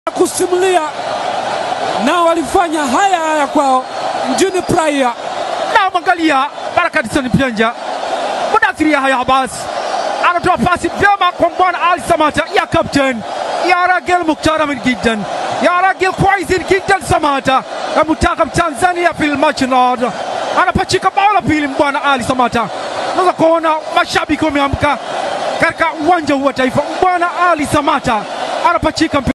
kusimulia na walifanya haya kwao mjini Praia. Na mwangalia Barakatison Pyanja Mudathiria haya basi anatoa pasi vyema kwa Mbwana Samatta ya captain ya Ragil Mukhtar Gidan ya Ragil Kwaizin Gidan Samatta amutaka Tanzania fil match nod anapachika bao la pili Mbwana Samatta. Unaweza kuona mashabiki wameamka katika uwanja wa Taifa. Mbwana Samatta anapachika